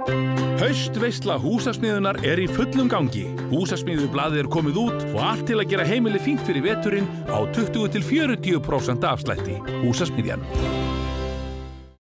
Haustveisla Húsasmiðjunnar er í fullum gangi. Húsasmiðjublaðið er komið út og allt til að gera heimili fínt fyrir veturinn á 20–40% afslætti. Húsasmiðjan.